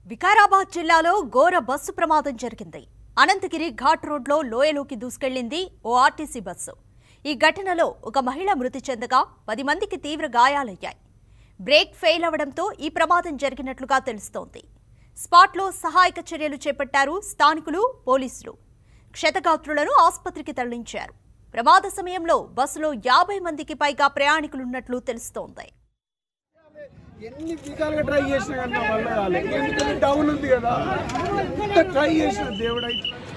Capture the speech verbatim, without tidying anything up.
వికారాబాద్ జిల్లాలో ఘోర బస్సు ప్రమాదం జరిగింది. అనంతగిరి ఘాట్ రోడ్లో లోయలోకి దూసుకెళ్లింది ఓ ఆర్టీసీ బస్సు. ఈ ఘటనలో ఒక మహిళ మృతి చెందగా పది మందికి తీవ్ర గాయాలయ్యాయి. బ్రేక్ ఫెయిల్ అవడంతో ఈ ప్రమాదం జరిగినట్లుగా తెలుస్తోంది. స్పాట్లో సహాయక చర్యలు చేపట్టారు స్థానికులు, పోలీసులు. క్షతగాత్రులను ఆసుపత్రికి తరలించారు. ప్రమాద సమయంలో బస్సులో యాభై మందికి పైగా ప్రయాణికులున్నట్లు తెలుస్తోంది. ఎన్ని విధాలుగా ట్రై చేసినా కానీ వల్ల కాలేదు. ఎందుకంటే డౌన్ ఉంది కదా, ట్రై చేసిన దేవుడు అయితే